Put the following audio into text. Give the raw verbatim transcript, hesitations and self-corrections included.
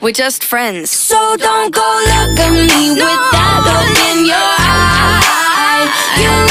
We're just friends. So don't go look at me with that look.